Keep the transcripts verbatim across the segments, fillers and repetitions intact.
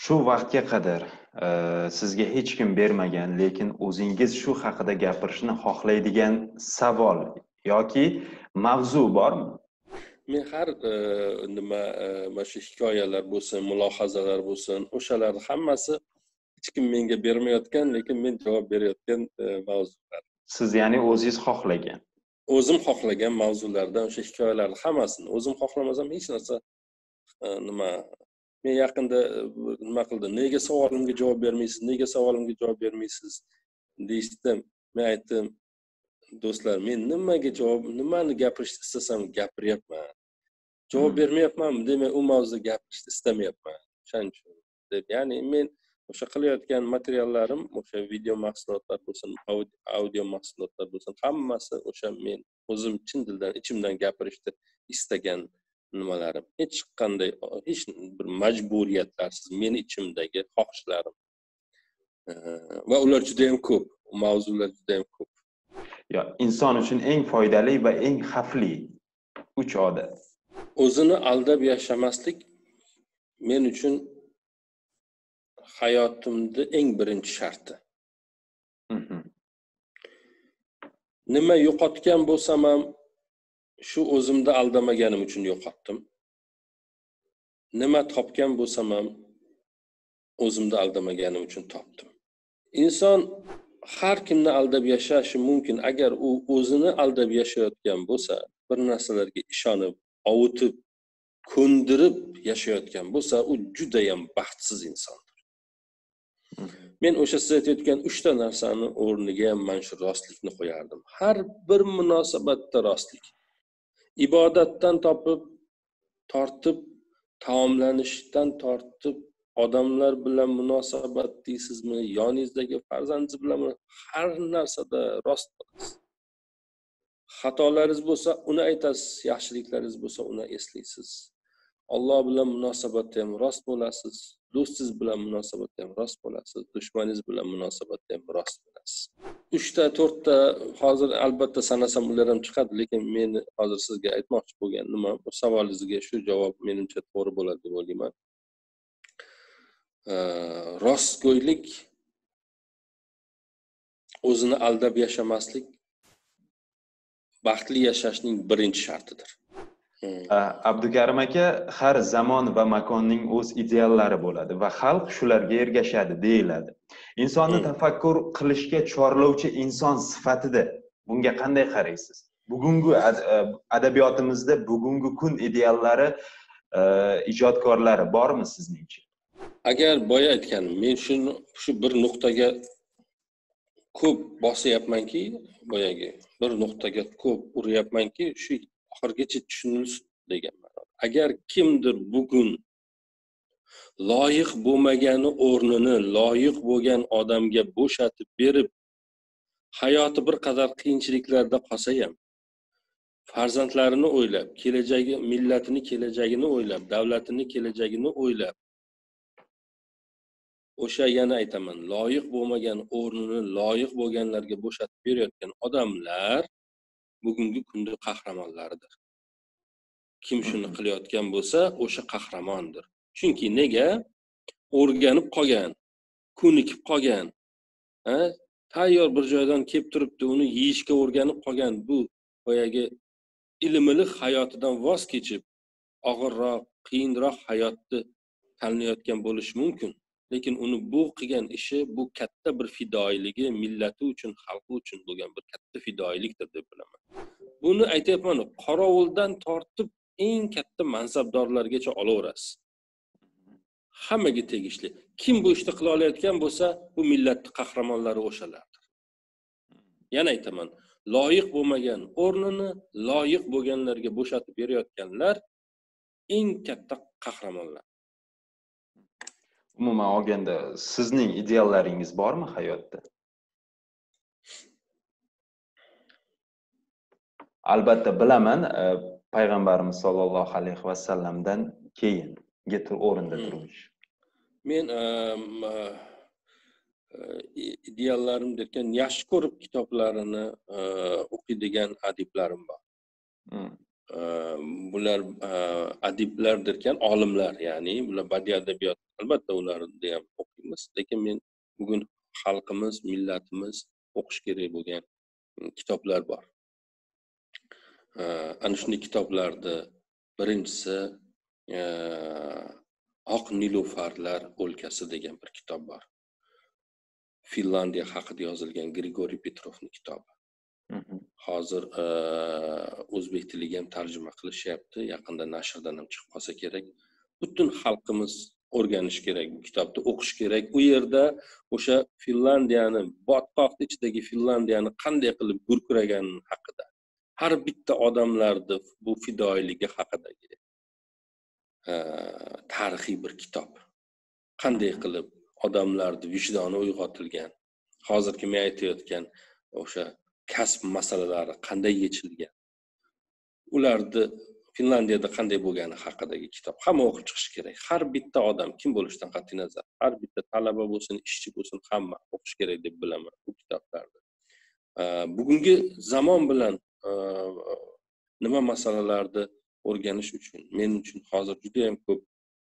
Shu vaqtga qadar e, sizga hech kim bermagan, lekin o'zingiz shu haqida gapirishni xohlaydigan savol yoki mavzu bormi? Men har e, nima e, mana shu hikoyalar bo'lsin, mulohazalar bo'lsin, o'shalar hammasi hech kim menga bermayotgan, lekin men javob berayotgan e, mavzular. Siz ya'ni o'zingiz xohlagan. O'zim xohlagan mavzulardan o'sha hikoyalarni hammasini o'zim xohlamasam hech narsa e, nima men yaqinda e, nima qildim, nega savolimga javob bermaysiz, nega savolimga javob bermaysiz deyishdi. Men aytdim, do'stlar, men nimaga javob, nimani gapirishni istasam gapiryapman. Javob bermayapmanmi, demak u mavzuda gapirishni istamayapman. Shuning uchun deb, ya'ni men o'sha qilayotgan materiallarim, o'sha video mahsulotlar bo'lsin, audio mahsulotlar bo'lsin, hammasi o'sha men o'zim chin dildan, ichimdan gapirishni istagan nimalarim. Hech qanday, hech bir majburiyatlarsiz meni ichimdagi xohishlarim. Va ular juda ham ko'p, mavzular juda ham ko'p. Ya, inson uchun eng foydali va eng xavfli uch odat. O'zini aldab yashamaslik men uchun hayotimda eng birinchi sharti. Nima yo'qotgan bo'lsam ham shu o'zimda aldamaganim uchun yo'qotdim. Nima topgan bo'lsam ham o'zimda aldamaganim uchun topdim. Inson har kimni aldab yashashi mumkin. Agar u o'zini aldab yashayotgan bo'lsa, bir narsalarga ishonib, ovutib, ko'ndirib yashayotgan bo'lsa, u juda ham baxtsiz insondir. Men o'sha siz aytayotgan uchta narsani o'rniga ham mana shu rostlikni qo'yardim. Har bir munosabatda rostlik. Ibodatdan topib, tortib, taomlanishdan tortib, odamlar bilan munosabat deysizmi, yoningizdagi farzandingiz bilan har narsada rost bo'lasiz. Xatolaringiz bo'lsa, uni aytasiz, yaxshiliklaringiz bo'lsa, uni eslaysiz. Alloh bilan munosabatda ham rost bo'lasiz, do'stingiz bilan munosabatda ham rost bo'lasiz, dushmaningiz bilan munosabatda ham rost bo'lasiz. uchta, to'rtta hozir albatta sanasam ular ham chiqadi, lekin men hozir sizga aytmoqchi bo'lgan nima, bu savolingizga shu javob menimcha to'g'ri bo'ladi deb o'ylayman. Rostgo'ylik, o'zini aldab yashamaslik baxtli yashashning birinchi shartidir. Abdukarim aka, har zamon va makonning o'z ideallari bo'ladi va xalq shularga ergashadi deyiladi. Insonni tafakkur qilishga chorlovchi inson sifatida bunga qanday qaraysiz? Bugungi adabiyotimizda bugungi kun ideallari, ijodkorlari bormi sizningcha? Agar boya aytganim, men shuni shu bir nuqtaga ko'p bosyapmanki, boyagi bir nuqtaga ko'p uryapmanki, shu oxirgacha tushunilsin deganman. Agar kimdir bugun loyiq bo'lmagani o'rnini loyiq bo'lgan odamga bo'shatib berib, hayoti bir qadar qiyinchiliklarda qolsa ham, farzandlarini o'ylab, kelajagi, millatini kelajagini o'ylab, davlatini kelajagini o'ylab, o'sha yana aytaman, loyiq bo'lmagan o'rnini loyiq bo'lganlarga bo'shatib berayotgan odamlar bugungi kunda qahramonlardir. Kim shuni qilayotgan bo'lsa, o'sha qahramondir. Chunki nega? O'rganib qolgan, ko'nikib qolgan, ha? Tayyor bir joydan kelib turibdi, uni yeyishga o'rganib qolgan bu boyagi ilmli hayotidan voz kechib, og'irroq, qiyinroq hayotni tanlayotgan bo'lishi mumkin. Lekin uni bu qilgan ishi, bu katta bir fidoyiligi, millati uchun, xalqi uchun bo'lgan bir katta fidoyilikdir deb bilaman. Buni aytayapman, qorovuldan tortib eng katta mansabdorlargacha olaverasiz. Hammaga tegishli. Kim bu ishni qila olayotgan bo'lsa, bu millatning qahramonlari o'shalardir. Yana aytaman, loyiq bo'lmagan o'rnini loyiq bo'lganlarga bo'shatib berayotganlar eng katta qahramonlar. Umuman olganda, sizning ideallaringiz bormi hayotda? Albatta bilaman, payg'ambarimiz sollallohu alayhi vasallamdan keyingi o'rinda turmish. Men ideallarim derken yaxshi ko'rib kitoblarini o'qiydigan adiblarim bor. bular adiblar derken olimlar, ya'ni bular badiiy adabiyot, albatta ularni ham o'qiymiz, lekin men bugun xalqimiz, millatimiz o'qish kerak bo'lgan kitoblar bor. Ana shunday kitoblarda birinchisi Oq nilufarlar o'lkasi degan bir kitob bor. Finlandiya haqida yozilgan Grigoriy Petrovning kitobi. Hozir o'zbek tiliga ham tarjima qilishyapti. Yaqinda nashrdan ham chiqib qolsa kerak. Butun xalqimiz o'rganish kerak bu kitobni, o'qish kerak. U yerda o'sha Finlandiyani, botqoq ichidagi Finlandiyani qanday qilib gurkiragani haqida, har bitta odamlarning bu fidoyiligi haqidagi tarixiy bir kitob. Qanday qilib odamlarning vijdoni uyg'otilgan, hozirgi men aytayotgan o'sha kasb masalalari qanday yechilgan, ularni Finlandiyada qanday bo'lgani haqidagi kitob. Hamma o'qib chiqish kerak. Har bitta odam, kim bo'lishidan qat'iy nazar, har bitta talaba bo'lsin, ishchi bo'lsin, hamma o'qish kerak deb bilaman bu kitoblarni. Bugungi zamon bilan nima masalalarni o'rganish uchun men uchun hozir juda ham ko'p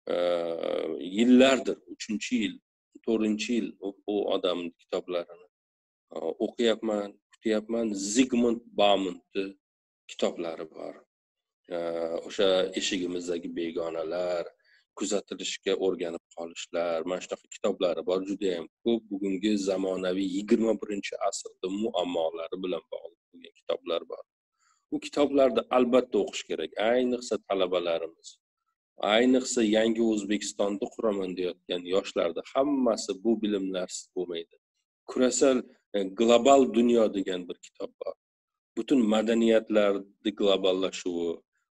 yillardir, uchinchi yil, to'rtinchi yil u odamning kitoblarini o'qiyapman, kutyapman. Zigmund Baumundning kitoblari bor. O'sha eshigimizdagi begonalar, kuzatilishga o'rganib qolishlar, mana shunaqa kitoblari bor, juda ham ko'p. Bugungi zamonaviy yigirma birinchi asrda muammolari bilan bog'liq bo'lgan kitoblar bor. Bu kitoblarni albatta o'qish kerak, ayniqsa talabalarimiz. Ayniqsa yangi O'zbekistonda quraman deyotgan yoshlarda hammasi bu bilimlarsiz bo'lmaydi. Kurasal global dunyo degan bir kitob bor. Butun madaniyatlarning globallashuvi,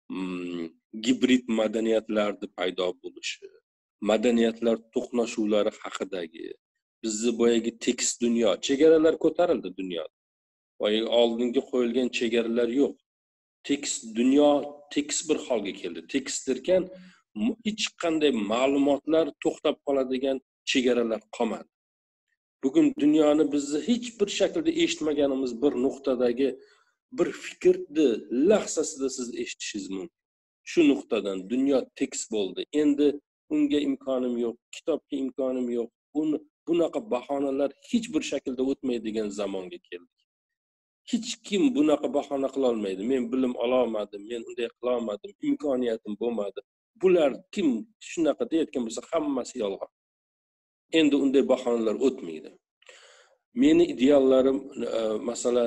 gibrid madaniyatlarning paydo bo'lishi, madaniyatlar to'qnashuvlari haqidagi, bizni boyagi tekst dunyo, chegaralar ko'tarildi dunyoda. Boyagi oldinga qo'yilgan chegaralar yo'q. Tekst dunyo tekst bir holga keldi. Tekst derkan hech qanday ma'lumotlar to'xtab qoladigan chegaralar qolmadi. Bugun dunyoni bizni hech bir shaklda eshitmaganimiz bir nuqtadagi bir fikrni lahzasida siz eshitishingiz mumkin. Shu nuqtadan dunyo tekst bo'ldi. Endi unga imkonim yo'q, kitobga imkonim yo'q. Buni bunaqa bahonalar hech bir shaklda o'tmaydigan zamonga keldik. Hech kim bunaqa bahona qila olmaydi. Men bilim ola olmadim, men unday qila olmadim, imkoniyatim bo'lmadi. Bular kim shunaqa deyotgan bo'lsa, hammasi yolg'on. Endi unday bahonalar o'tmaydi. Meni ideallarim, masalan,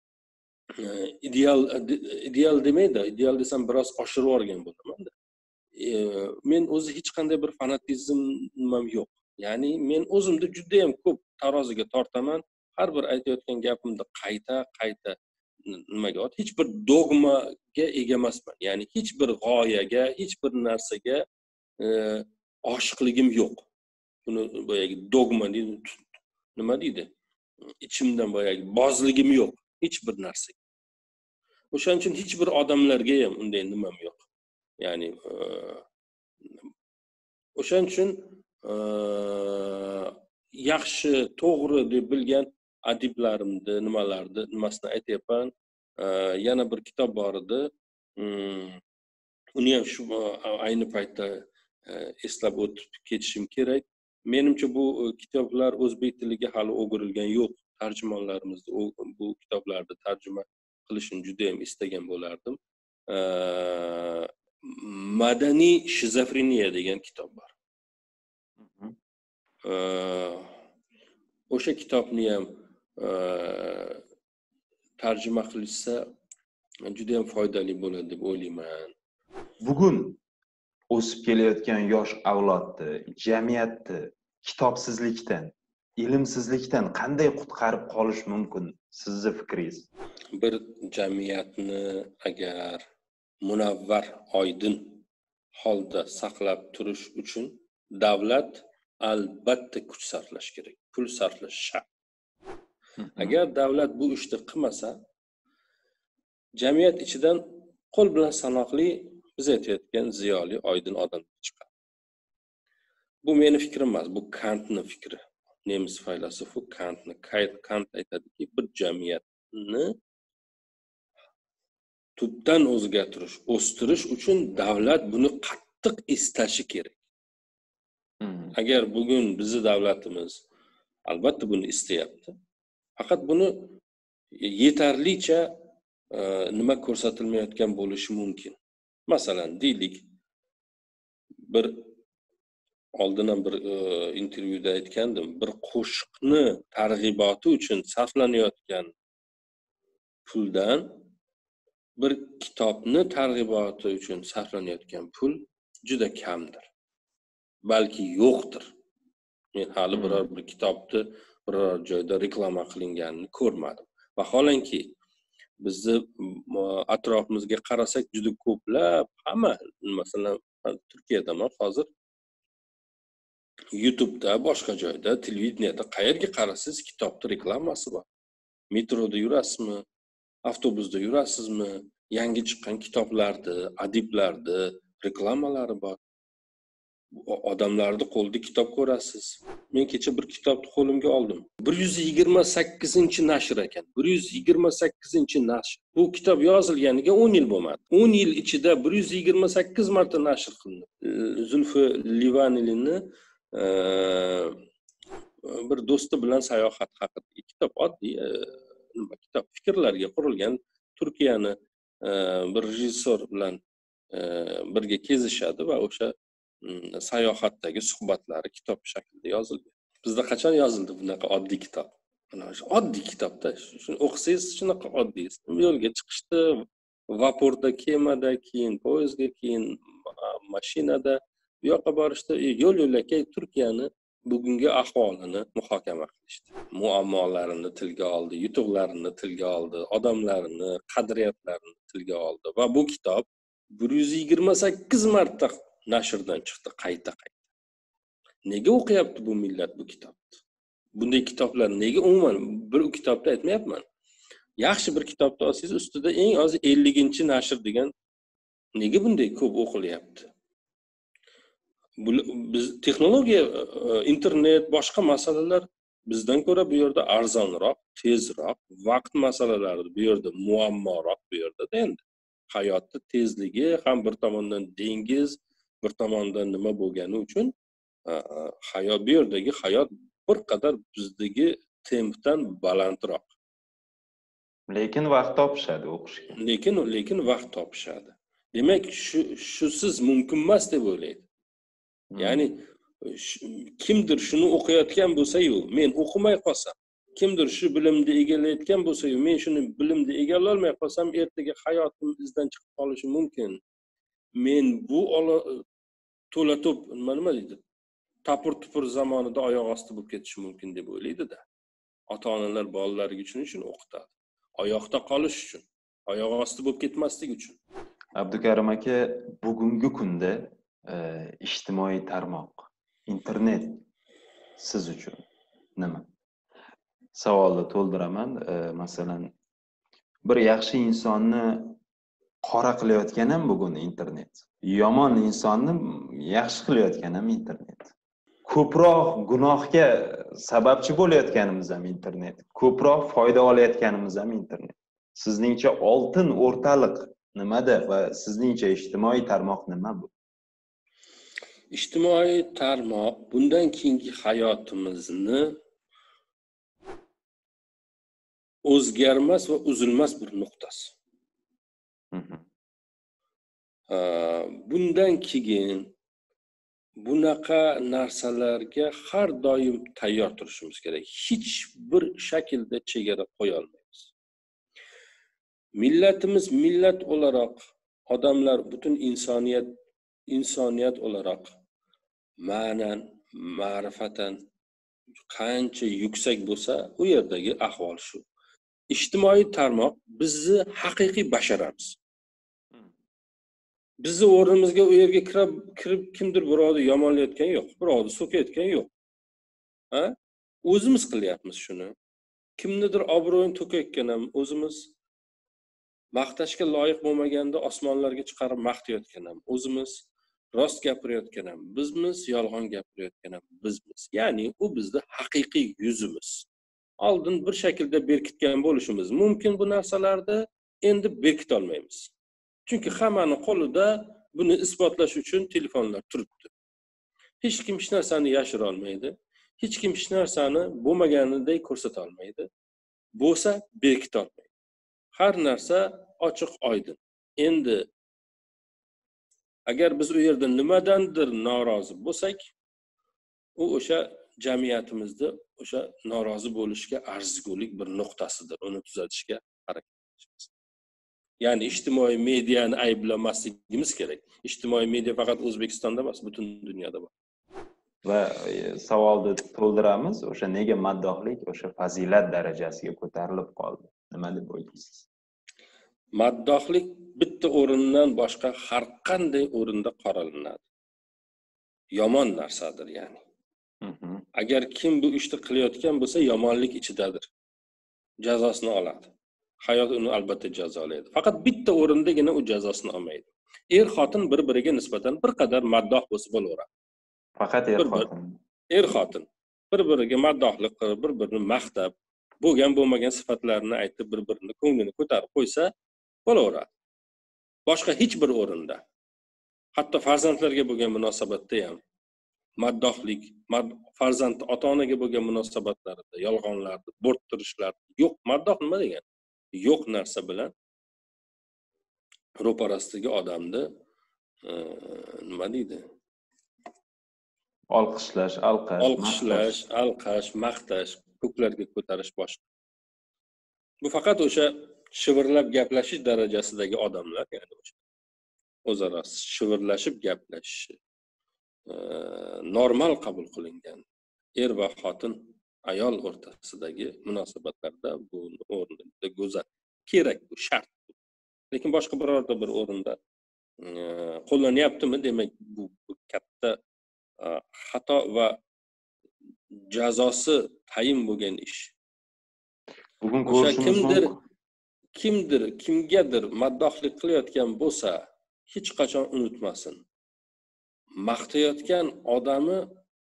ideal ideal demaydi, ideal desam biroz oshirib yuborgan bo'laman. Men o'zi hech qanday bir fanatizmim yo'q. Ya'ni men o'zimni juda ham ko'p taroziga tortaman. Har bir aytayotgan gapimni qayta qayta nimaga, hech bir dogmaga ega emasman. Ya'ni hech bir g'oyaga, hech bir narsaga oshiqligim yo'q. Buni boyagi dogma deydi, nima deydi? Ichimdan boyagi bozligim yo'q hech bir narsaga. O'shaning uchun hech bir odamlarga ham unday nimam yo'q. Ya'ni o'shaning uchun yaxshi, to'g'ri deb bilgan adiblarimni, nimalarni, nimasini aytayapman. Yana bir kitob bor edi. Uni ham shu ayni paytda eslab o'tib ketishim kerak. Menimcha bu kitoblar o'zbek tiliga hali o'girilgan yo'q. Tarjimonlarimiz bu kitoblarni tarjima qilishini juda ham istagan bo'lardim. Madaniy shizofreniya degan kitob bor. O'sha kitobni ham tarjima qilishsa juda ham foydali bo'ladi deb o'ylayman. Bugun o'sib kelayotgan yosh avlodni, jamiyatni kitobsizlikdan, ilmsizlikdan qanday qutqarib qolish mumkin, sizning fikringiz? Bir jamiyatni agar munavvar, oydin holda saqlab turish uchun davlat albatta kuch sarflash kerak, pul sarflash shart. Agar davlat bu ishni qilmasa, jamiyat ichidan qo'l bilan sanoqli biz aytayotgan ziyoli, oydin odam chiqadi. Bu meni fikrim emas, bu Kantning fikri. Nemis faylasufi Kantni. Kant aytadiki, bir jamiyatni tubdan o'zgartirish, o'stirish uchun davlat buni qattiq istashi kerak. Agar bugun bizni davlatimiz albatta buni istayapti. Faqat buni yetarlicha e, nima ko'rsatilmayotgan bo'lishi mumkin. Masalan, deylik, bir oldin ham bir e, intervyuda aytgandim, bir qo'shiqni targ'iboti uchun sarflanayotgan puldan bir kitobni targ'iboti uchun sarflanayotgan pul juda kamdir. Balki yo'qdir. Men hali biror bir kitobni biror joyda reklama qilinganini ko'rmadim. Vaholanki bizni atrofimizga qarasak juda ko'plab, hamma, masalan, Turkiyada ham hozir YouTube'da, boshqa joyda, televideniyada qayerga qarasangiz kitobni reklamasi bor. Metroda yurasizmi, avtobusda yurasizmi, yangi chiqqan kitoblarni, adiblarni reklamalari bor. Odamlarni qo'lida kitob ko'rasiz. Men kecha bir kitobni qo'limga oldim. bir yuz yigirma sakkizinchi nashr ekan. bir yuz yigirma sakkizinchi nashr. Bu kitob yozilganiga o'n yil bo'lmadi. o'n yil ichida bir yuz yigirma sakkiz marta nashr qilindi. Zulfi Livanilini bir do'sti bilan sayohat haqidagi kitob, oddiy nima kitob, fikrlarga qurilgan. Turkiyani bir rejissor bilan birga kezishadi va o'sha sayohatdagi suhbatlari kitob shaklida yozilgan. Bizda qachon yozildi bunaqa oddiy kitob? Mana shu oddiy kitobda shuni o'qisangiz shunaqa oddiy. Yo'lga chiqishdi, vapurda, kemada, keyin poyezdga, keyin mashinada bu yoqqa borishdi. Yo'l yo'lakay Turkiyani bugungi ahvolini muhokama qilishdi. Muammolarini tilga oldi, yutuqlarini tilga oldi, odamlarini, qadriyatlarini tilga oldi va bu kitob bir yuz yigirma sakkiz marta nashrdan chiqdi qayta-qayta. Nega o'qiyapti bu millat bu kitobni? Bunday kitoblar nega umuman bir kitobda aytmayapman. Yaxshi bir kitobni olsangiz ustida eng oz ellinchi nashr degan nega bunday ko'p o'qilyapti? Biz texnologiya, internet, boshqa masalalar bizdan ko'ra bu yerda arzonroq, tezroq, vaqt masalalari bu yerda muammoroq bu yerda endi. Hayotning tezligi ham bir tomondan dengiz, bir tomondan nima bo'lgani uchun hayot bu yerdagi hayot bir qadar bizdagi tempdan balandroq. Lekin vaqt topishadi o'qishga. Lekin lekin vaqt topishadi. Demak, shu shusiz mumkin emas deb o'ylaydi. Ya'ni kimdir shuni o'qiyotgan bo'lsa-yu, men o'qimay qolsam, kimdir shu bilimni egallayotgan bo'lsa-yu, men shuni bilimni egallay olmay qolsam, ertaga hayotim izdan chiqib qolishi mumkin. Men bu to'la-to'p nima nima deydi? Tapur-tupur zamonida oyoq osti bo'lib ketishi mumkin deb o'ylaydi-da. Ota-onalar bolalariga uchun uchun o'qitadi. Oyoqda qolish uchun, oyoq osti bo'lib ketmaslik uchun. Abdukarim aka, bugungi kunda e, ijtimoiy tarmoq, internet siz uchun nima? Savolni to'ldiraman. E, masalan, bir yaxshi insonni qora qilayotgan ham bugun internet. Yomon insonni yaxshi qilayotgan ham internet. Ko'proq gunohga sababchi bo'layotganimiz ham internet. Ko'proq foyda olayotganimiz ham internet. Sizningcha oltin o'rtaliq nimada va sizningcha ijtimoiy tarmoq nima bu? Ijtimoiy tarmoq bundan keyingi hayotimizni o'zgarmas va uzilmas bir nuqtasi. Bundan keyin bunaqa narsalarga har doim tayyor turishimiz kerak. Hech bir shaklda chegara qo'ya olmaymiz. Millatimiz millat olarak, odamlar butun insoniyat insoniyat olarak ma'nan, ma'rifatan qancha yuksak bo'lsa, u yerdagi ahvol shu. Ijtimoiy tarmoq bizni haqiqiy basharamiz. Bizni o'rnimizga u yerga kirib, kirib kimdir birovni yomonlayotgani yo'q, birovni so'kayotgani yo'q. Ha? O'zimiz qilyapmiz shuni. Kimnidir obro'yini to'kayotgan ham o'zimiz, maqtashga loyiq bo'lmaganda osmonlarga chiqarib maqtayotgan ham o'zimiz, rost gapirayotgan ham bizmiz, yolg'on gapirayotgan ham bizmiz. Ya'ni u bizning haqiqiy yuzimiz. Oldin bir shaklda berkitgan bo'lishimiz mumkin bu narsalarda, endi berkita olmaymiz. Chunki hammaning qo'lida buni isbotlash uchun telefonlar turibdi. Hech kim hech narsani yashira olmaydi. Hech kim hech narsani bo'lmaganidek ko'rsata olmaydi. Bo'lsa berkita olmaydi. Har narsa ochiq oydin. Endi agar biz u yerda nimadandir norozi bo'lsak, u o'sha jamiyatimizda o'sha norozi bo'lishga arzigulik bir nuqtasidir. Uni tuzatishga harakat qilamiz. Ya'ni ijtimoiy mediani ayblamasligimiz kerak. Ijtimoiy media faqat O'zbekistonda emas, butun dunyoda bor. Va savolni to'ldiramiz. O'sha nega maddohlik o'sha fazilat darajasiga ko'tarilib qoldi? Nima deb o'ylaysiz? Maddohlik bitta o'rindan boshqa har qanday o'rinda qoralanadi. Yomon narsadir, ya'ni. Agar kim bu ishni qilayotgan bo'lsa, yomonlik ichidadir. Jazosini oladi. Hayot uni albatta jazolaydi. Faqat bitta o'rindagina u jazosini olmaydi. Er xotin bir-biriga nisbatan bir qadar maddoh bo'lsa bo'laveradi. Faqat er xotin. Er xotin bir-biriga maddohlik qilib, bir-birini maqtab, bo'lgan bo'lmagan sifatlarini aytib, bir-birini ko'nglini ko'tarib qo'ysa bo'laveradi. Boshqa hech bir o'rinda, hatto farzandlarga bo'lgan munosabatda ham maddohlik, farzand ota-onaga bo'lgan munosabatlarida yolg'onlarni, bo'rttirishlar yo'q. Maddoh nima degan? Yo'q narsa bilan ro'parasidagi odamni e, nima deydi? Olqishlash, alqash, olqishlash, alqash, maqtash, ko'klarga ko'tarish boshqa. Bu faqat o'sha shivirlab gaplashish darajasidagi odamlar, ya'ni o'sha o'zaro shivirlashib gaplashishi e, normal qabul qilingan er va xotin, ayol o'rtasidagi munosabatlarda bu o'rinda go'zal, kerak, bu shart. Lekin boshqa birorta bir o'rinda e, qo'llanyaptimi, demak bu, bu katta e, xato va jazosi tayin bo'lgan ish. Bugun o'sha kimdir kimdir kimgadir maddohlik qilayotgan bo'lsa, hech qachon unutmasin. Maqtayotgan odami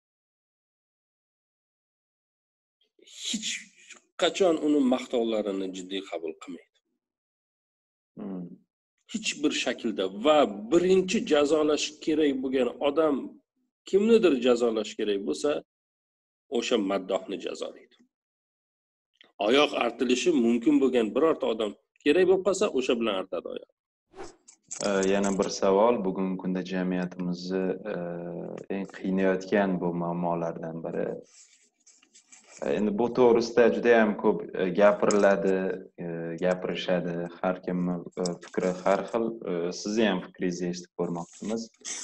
hech qachon uni maqtovlarini jiddiy qabul qilmaydi. Hmm. Hech bir shaklda. Va birinchi jazolash kerak bo'lgan odam kimnidir jazolash kerak bo'lsa, o'sha maddohni jazolaydi. Oyoq artilishi mumkin bo'lgan birorta odam kerak bo'lib qolsa, o'sha bilan artadi oyoq. Yana bir savol, bugungi kunda jamiyatimizni eng qiynayotgan bu muammolardan biri. Endi bu to'g'risida juda ham ko'p gapiriladi, gapirishadi, har kimning fikri har xil. Sizni ham fikringizni eshitib ko'rmoqchimiz.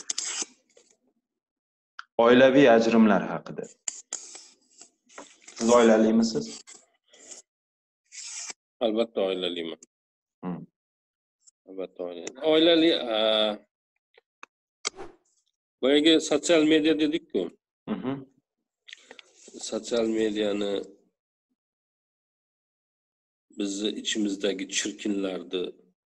Oilaviy ajrimlar haqida. Siz oilalimisiz? Albatta oilaliman. Hmm. Albatta oilali. Oilali, boyagi sotsial media dedik-ku. Mhm. Sotsial mediani bizni ichimizdagi chirkinlarni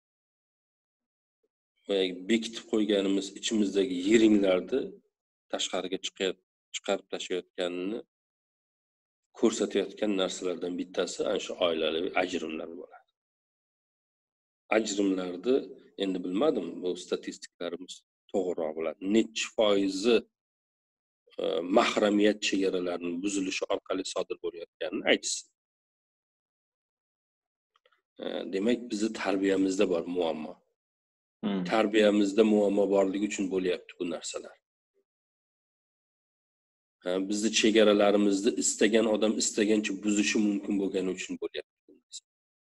boyagi bekitib qo'yganimiz ichimizdagi yiringlarni tashqariga chiqarib tashlayotganini ko'rsatayotgan narsalardan bittasi ana shu oilaviy ajrimlar bo'ladi. Ajrimlarni endi bilmadim, bu statistiklarimiz to'g'riroq bo'ladi. Necha foizi mahramiyat chegaralarining buzilishi orqali sodir bo'layotganini aytsin. Demak, bizni tarbiyamizda bor muammo. Hmm. Tarbiyamizda muammo borligi uchun bo'lyapti bu narsalar. Bizni chegaralarimizni istagan odam istagancha buzishi mumkin bo'lgani uchun bo'lyapti bu narsa.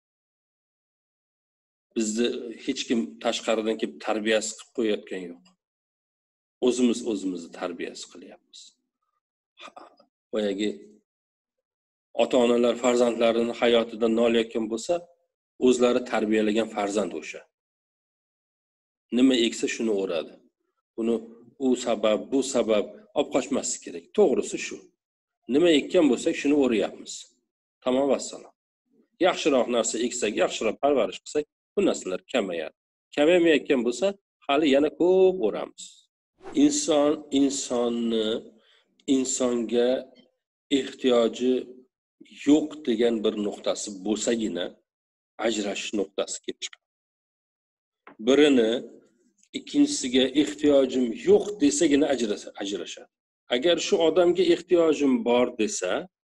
Bizni hech kim tashqaridan kelib tarbiyasi qilib qo'yayotgan yo'q. O'zimiz o'zimizni tarbiyasi qilyapmiz. Boyagi ota-onalar farzandlarining hayotidan nolayotgan bo'lsa, o'zlari tarbiyalagan farzand o'sha. Nima eksa shuni o'radi. Buni u sabab, bu sabab olib qochmaslik kerak. To'g'risi shu. Nima ekkan bo'lsak, shuni o'rayapmiz. Tamom vassalom. Yaxshiroq narsa eksak, yaxshiroq parvarish qilsak, bu narsalar kamayadi. Kamamayotgan bo'lsa, hali yana ko'p o'ramiz. Inson insonni insonga ehtiyoji yo'q degan bir nuqtasi bo'lsagina, ajrashish nuqtasi kelib chiqadi. Birini ikkinchisiga ehtiyojim yo'q desagina ajrashadi. Agar shu odamga ehtiyojim bor desa,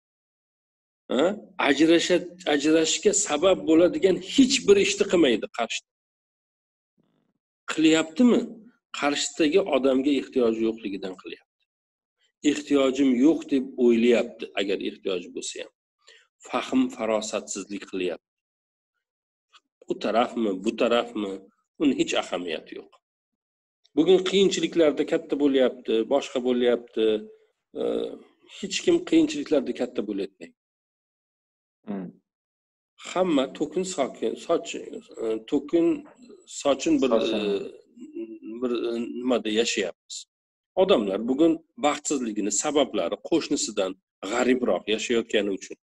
ajrashishga sabab bo'ladigan hech bir ishni qilmaydi qarshi. Qilyaptimi? Qarshidagi odamga ehtiyoji yo'qligidan qilyapti. Ehtiyojim yo'q deb o'ylayapti, agar ehtiyoji bo'lsa ham. Fahm farosatsizlik qilyapti. U tarafmi, bu tarafmi, uni hech ahamiyati yo'q. Bugun qiyinchiliklarda katta bo'lyapti, boshqa bo'lyapti. Hech kim qiyinchiliklarda katta bo'layotmaydi. Hmm. Hamma to'kin sokin, sochin, to'kin sochin bir bir nimada yashayapmiz. Odamlar bugun baxtsizligini sabablari qo'shnisidan g'aribroq yashayotgani uchun.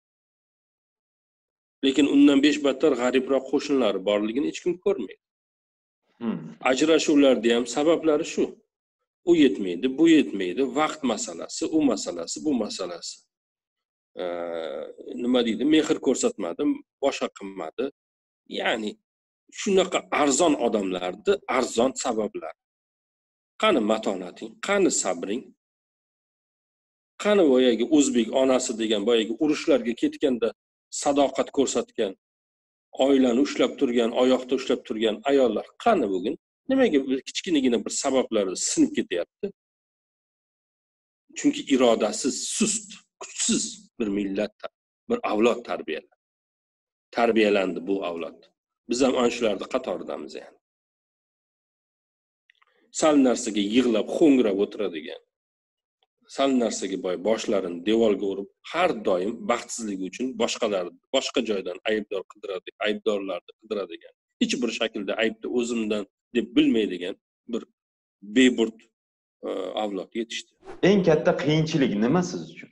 Lekin undan besh battar g'aribroq qo'shnilari borligini hech kim ko'rmaydi. Hmm. Ajrashuvlarda ham sabablari shu. U yetmaydi, bu yetmaydi, vaqt masalasi, u masalasi, bu masalasi. Ee, nima deydi? Mehr ko'rsatmadim, boshqa qilmadi. Ya'ni shunaqa arzon odamlarni arzon sabablar. Qani matonating, qani sabring? Qani boyagi o'zbek onasi degan boyagi urushlarga ketganda sadoqat ko'rsatgan, oilani ushlab turgan, oyoqda ushlab turgan ayollar qani bugun? Nimaga kichkinagina bir sabablari sinib ketyapti? Chunki irodasiz, sust, kuchsiz bir millat, bir avlod tarbiyalandi. Tarbiyalandi bu avlod. Biz ham ana shularning qatoridamiz yani. Sal narsaga yig'lab, xo'ngrab o'tiradigan, sal narsaga boy boshlarini devorga urib, har doim baxtsizligi uchun boshqalar boshqa joydan aybdor qidiradi, aybdorlarni qidiradigan, hech bir shaklda aybni o'zimdan deb bilmaydigan bir beburt avlod yetishdi. Eng katta qiyinchilik nima siz uchun?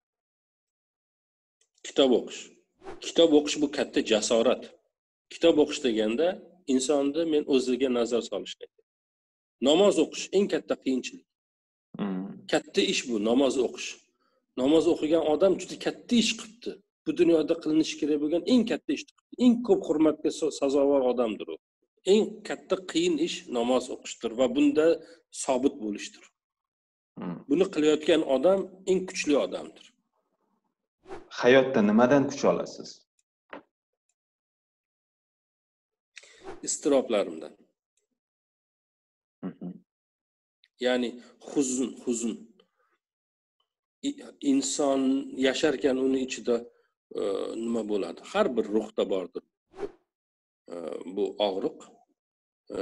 Kitob o'qish. Kitob o'qish bu katta jasorat. Kitob o'qish deganda insonni men o'ziga nazar solishni. Namoz o'qish eng katta qiyinchilik. Hmm. Katta ish bu namoz o'qish. Namoz o'qigan odam juda katta ish qilibdi. Bu dunyoda qilinishi kerak bo'lgan eng katta ish qilibdi. Eng ko'p hurmatga sazovor odamdir u. Eng katta qiyin ish namoz o'qishdir va bunda sobit bo'lishdir. Hmm. Buni qilayotgan odam eng kuchli odamdir. Hayotda nimadan kuch olasiz? Istiroblarimdan. Ya'ni huzun, huzun. Inson yasharkan uni ichida e, nima bo'ladi? Har bir ruhda bordir. E, bu og'riq. E,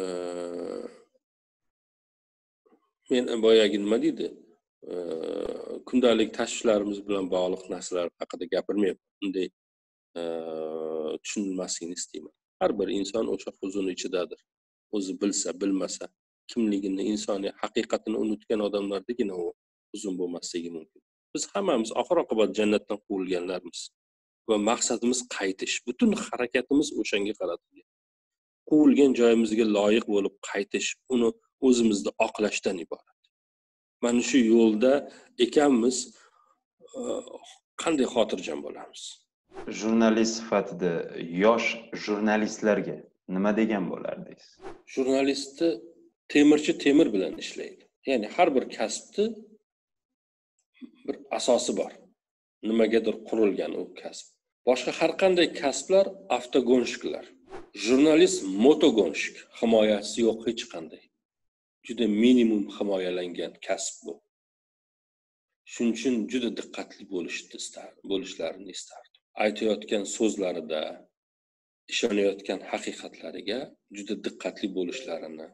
men boyagi nima deydi? E, kundalik tashvishlarimiz bilan bog'liq narsalar haqida gapirmayapman. Bunday e, tushunilmasligini istayman. Har bir inson o'sha huzun ichidadir. O'zi bilsa, bilmasa, kimligini, insoniy haqiqatini unutgan odamlardagina u huzun bo'lmasligi mumkin. Biz hammamiz oxir oqibat jannatdan quvilganlarmiz va maqsadimiz qaytish. Butun harakatimiz o'shanga qaratilgan. Quvilgan joyimizga loyiq bo'lib qaytish, uni o'zimizni oqlashdan iborat. Mana shu yo'lda ekanmiz, qanday xotirjam bo'lamiz? Jurnalist sifatida yosh jurnalistlarga nima degan bo'lardingiz? Jurnalistni temirchi temir bilan ishlaydi. Ya'ni har bir kasbni bir asosi bor. Nimagadir qurilgan u kasb. Boshqa har qanday kasblar avtogonshiklar. Jurnalist motogonshik, himoyasi yo'q hech qanday. Juda minimum himoyalangan kasb bu. Shuning uchun juda diqqatli bo'lishni istardim, bo'lishlarini istardim. Aytayotgan so'zlarida, ishonayotgan haqiqatlariga juda diqqatli bo'lishlarini,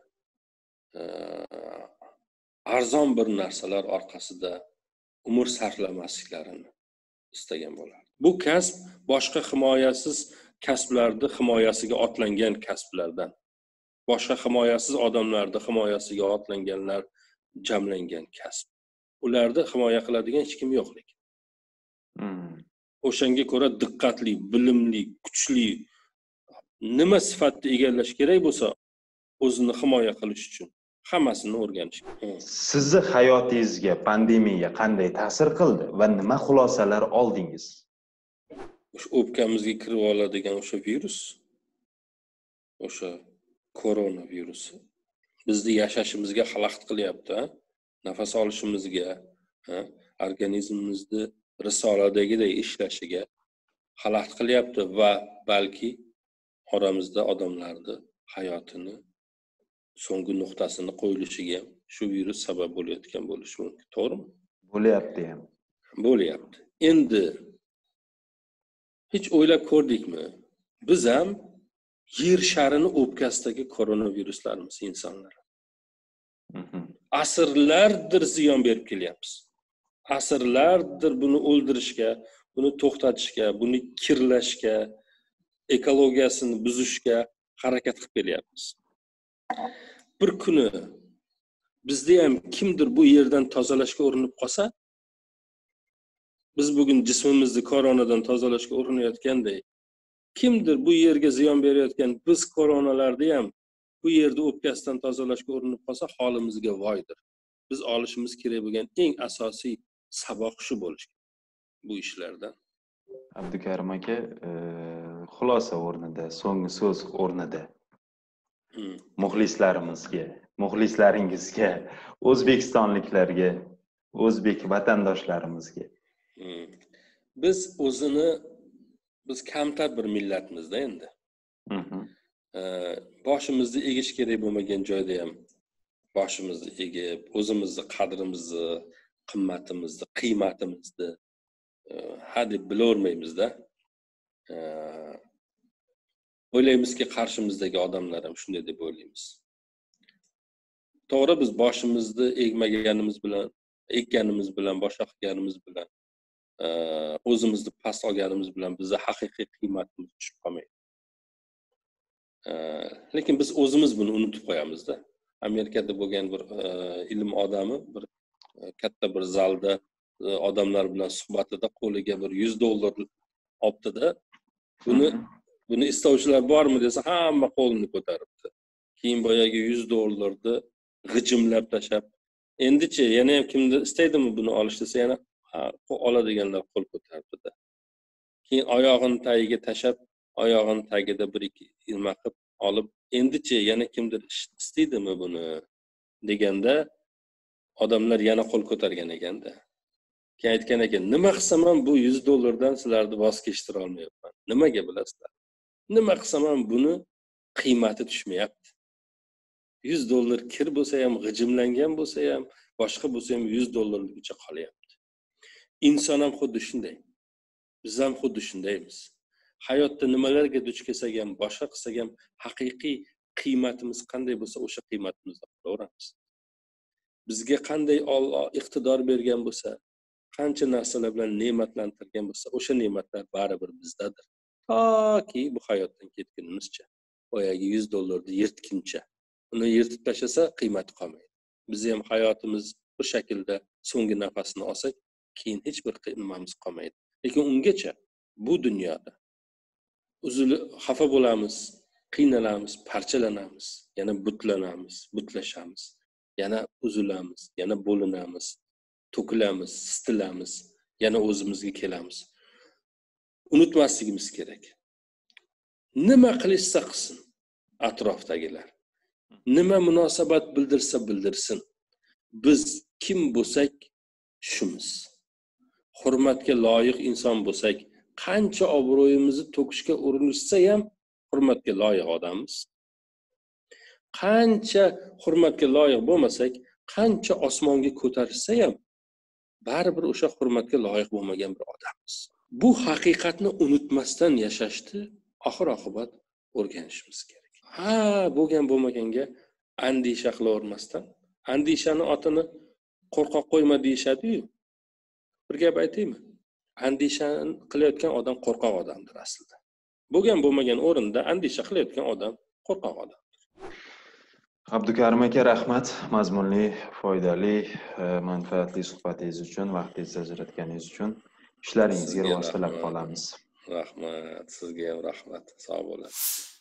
arzon bir narsalar orqasida umr sarflamasliklarini istagan bo'lardi. Bu kasb boshqa himoyasiz kasblarni himoyasiga otlangan kasblardan, boshqa himoyasiz odamlarni himoyasiga otlanganlar jamlangan kasb. Ularni himoya qiladigan hech kim yo'q lekin. Hmm. O'shanga ko'ra diqqatli, bilimli, kuchli nima sifatni egallash kerak bo'lsa, o'zini himoya qilish uchun hammasini o'rganish kerak. Sizni hayotingizga pandemiya qanday ta'sir qildi va nima xulosalar oldingiz? o'sha o'pkamizga kirib oladigan o'sha virus, o'sha koronavirusi bizni yashashimizga xalaqit qilyapti, nafas olishimizga, organizmimizni risoladagiday ishlashiga xalaqit qilyapti va balki oramizda odamlarni hayotini so'nggi nuqtasini qo'yilishiga ham shu virus sabab bo'layotgan bo'lishi mumkin, to'g'rimi? Bo'lyapti ham. Bo'lyapti. Endi hech o'ylab ko'rdikmi? Biz ham yer sharini o'pkasidagi koronaviruslarimiz insonlar. Asrlardir ziyon berib kelyapmiz. Asrlardir buni o'ldirishga, buni to'xtatishga, buni kirlashga, ekologiyasini buzishga harakat qilib kelyapmiz. Bir kuni bizda ham kimdir bu yerdan tozalashga urinib qolsa, biz bugun jismimizni koronadan tozalashga urinayotgandek, kimdir bu yerga ziyon berayotgan biz koronalarni ham bu yerda o'pkasidan tozalashga urinib qolsa, holimizga voydir. Biz olishimiz kerak bo'lgan eng asosiy saboq shu bo'lishi bu ishlardan. Abdukarim aka, xulosa o'rnida, so'nggi so'z o'rnida. Hmm. Muxlislarimizga, muxlislaringizga, o'zbekistonliklarga, o'zbek vatandoshlarimizga. Hmm. Biz o'zini biz kamtar bir millatmizda endi. Hmm. Boshimizni egish kerak bo'lmagan joyda ham boshimizni egib, o'zimizni qadrimizni, qimmatimizni, qiymatimizni ha deb bilolmaymiz-da. O'ylaymizki, qarshimizdagi odamlar ham shunday deb o'ylaymiz. To'g'ri, biz boshimizni egmaganimiz bilan, ekkanimiz bilan, boshqa qilganimiz bilan, o'zimizni past olganimiz bilan bizni haqiqiy qiymatimiz tushib qolmaydi. Lekin biz o'zimiz buni unutib qo'yamiz-da. Amerikada bo'lgan bir ilm odami bir katta bir zalda odamlar bilan suhbatida qo'liga bir yuz dollar olibdi-da, buni buni istovchilar bormi desa, hamma qo'lini ko'taribdi. Keyin boyagi yuz dollarni g'ijimlab tashab, endichi yana ham kimdir istaydimi buni olish desa, yana oladiganlar qo'l ko'taribdi-da. Keyin oyog'ini tagiga tashab, oyog'ini tagida bir ikki nima qilib olib, endichi yana kimdir istaydimi buni deganda, odamlar yana qo'l ko'targan ekanda. Keyin aytgan ekan, nima qilsam ham bu yuz dollardan sizlarni voz kechtira olmayapman. Nimaga bilasizlar? Nima qilsam ham buni qiymati tushmayapti. yuz dollar kir bo'lsa ham, g'ijimlangan bo'lsa ham, boshqa bo'lsa ham yuz dollarligicha qolyapti. Inson ham xuddi shunday. Biz ham xuddi shundaymiz. Hayotda nimalarga duch kelsak ham, boshqa qilsak ham, haqiqiy qiymatimiz qanday bo'lsa, o'sha qiymatimizni qilaveramiz. Bizga qanday Alloh iqtidor bergan bo'lsa, qancha narsalar bilan ne'matlantirgan bo'lsa, o'sha ne'matlar baribir bizdadir. Toki bu hayotdan ketgunimizcha, boyagi yuz dollarni yirtguncha, uni yirtib tashlasa qiymati qolmaydi. Biz ham hayotimiz bu shaklda so'nggi nafasini olsak, keyin hech bir qiymamiz qolmaydi. Lekin ungacha bu dunyoda uzilib xafa bo'lamiz, qiynalamiz, parchalanamiz, yana butlanamiz, butlashamiz, yana uzilamiz, yana bo'linamiz, to'kilamiz, sitilamiz, yana o'zimizga kelamiz. Unutmasligimiz kerak. Nima qilishsa qilsin atrofdagilar, nima munosabat bildirsa bildirsin, biz kim bo'lsak shumiz. Hurmatga loyiq inson bo'lsak, qancha obro'yimizni to'kishga urinishsa ham hurmatga loyiq odammiz. Qancha hurmatga loyiq bo'lmasak, qancha osmonga ko'tarishsa ham baribir o'sha hurmatga loyiq bo'lmagan bir odammiz. Bu haqiqatni unutmasdan yashashni oxir-oqibat o'rganishimiz kerak. Ha, bo'lgan bo'lmaganga andisha qilavermasdan, andishani otini qo'rqoq qo'yma deyishadi-yu. Bir gap aytaymi? Andishani qilayotgan odam qo'rqoq odamdir aslida. Bo'lgan bo'lmagan o'rinda andisha qilayotgan odam qo'rqoq odamdir. Abdukarim aka, rahmat mazmunli, foydali, manfaatli suhbatingiz uchun, vaqtingizni ajratganingiz uchun. Ishlaringizga rivoj tilab qolamiz. Rahmat, sizga ham rahmat. Sog' bo'ling.